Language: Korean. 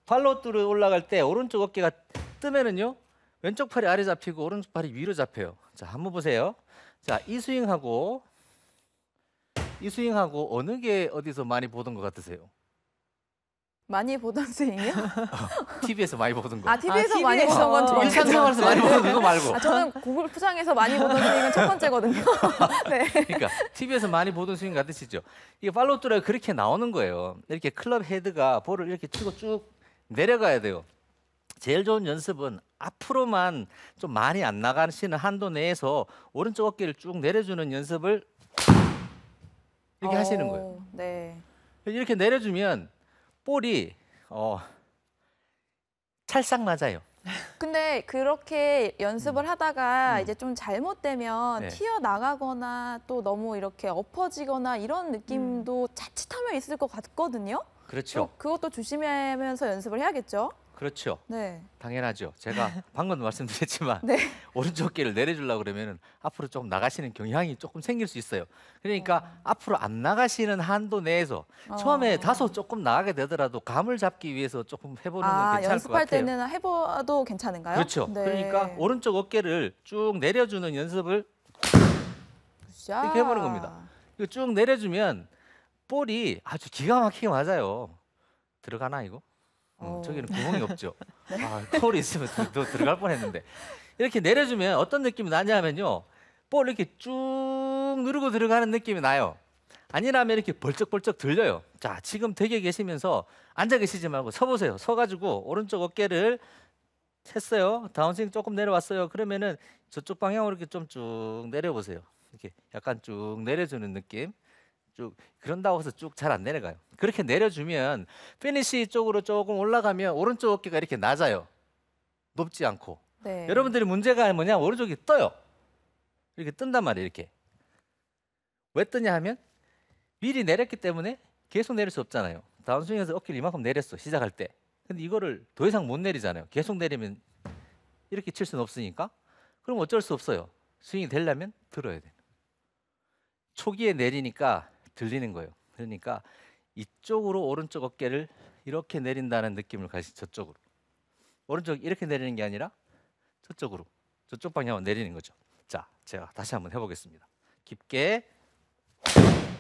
팔로우 올라갈 때 오른쪽 어깨가 뜨면은요. 왼쪽 팔이 아래 잡히고 오른쪽 팔이 위로 잡혀요. 자, 한번 보세요. 자, 이 스윙하고 어느 게 어디서 많이 보던 것 같으세요? 많이 보던 스윙이요? TV에서 많이 보던 거. 아, TV에서 많이 보던 건 두 번째. 일상생활에서 많이 보던 그거 말고. 아, 저는 골프장에서 많이 보던 스윙은 첫 번째거든요. 네. 그러니까 TV에서 많이 보던 스윙 같으시죠? 이게 팔로우 드라이브 그렇게 나오는 거예요. 이렇게 클럽 헤드가 볼을 이렇게 치고 쭉 내려가야 돼요. 제일 좋은 연습은 앞으로만 좀 많이 안 나가시는 한도 내에서 오른쪽 어깨를 쭉 내려주는 연습을 이렇게 하시는 거예요. 네. 이렇게 내려주면 볼이 찰싹 맞아요. 근데 그렇게 연습을 하다가 이제 좀 잘못되면 네. 튀어나가거나 또 너무 이렇게 엎어지거나 이런 느낌도 자칫하면 있을 것 같거든요. 그렇죠. 그것도 조심하면서 연습을 해야겠죠. 그렇죠. 네. 당연하죠. 제가 방금도 말씀드렸지만 네. 오른쪽 어깨를 내려주려고 그러면 앞으로 조금 나가시는 경향이 조금 생길 수 있어요. 그러니까 앞으로 안 나가시는 한도 내에서 처음에 다소 조금 나가게 되더라도 감을 잡기 위해서 조금 해보는 건 괜찮을 것 연습할 같아요. 때는 해봐도 괜찮은가요? 그렇죠. 네. 그러니까 오른쪽 어깨를 쭉 내려주는 연습을 이렇게 해보는 겁니다. 이거 쭉 내려주면 볼이 아주 기가 막히게 맞아요. 들어가나 이거? 저기는 구멍이 없죠. 볼이 있으면 더 들어갈 뻔했는데 이렇게 내려주면 어떤 느낌이 나냐면요, 볼 이렇게 쭉 누르고 들어가는 느낌이 나요. 아니라면 이렇게 벌쩍벌쩍 들려요. 자, 지금 댁에 계시면서 앉아 계시지 말고 서보세요. 서가지고 오른쪽 어깨를 했어요. 다운스윙 조금 내려왔어요. 그러면은 저쪽 방향으로 이렇게 좀 쭉 내려보세요. 이렇게 약간 쭉 내려주는 느낌. 쭉 그런다고 해서 쭉 잘 안 내려가요. 그렇게 내려주면 피니시 쪽으로 조금 올라가면 오른쪽 어깨가 이렇게 낮아요. 높지 않고. 네. 여러분들이 문제가 뭐냐, 오른쪽이 떠요. 이렇게 뜬단 말이에요. 이렇게. 왜 뜨냐 하면 미리 내렸기 때문에 계속 내릴 수 없잖아요. 다운스윙에서 어깨를 이만큼 내렸어, 시작할 때. 근데 이거를 더 이상 못 내리잖아요. 계속 내리면 이렇게 칠 수는 없으니까. 그럼 어쩔 수 없어요. 스윙이 되려면 들어야 돼요. 초기에 내리니까 들리는 거예요. 그러니까 이쪽으로 오른쪽 어깨를 이렇게 내린다는 느낌을 가시, 저쪽으로. 오른쪽 이렇게 내리는 게 아니라 저쪽으로, 저쪽 방향으로 내리는 거죠. 자, 제가 다시 한번 해보겠습니다. 깊게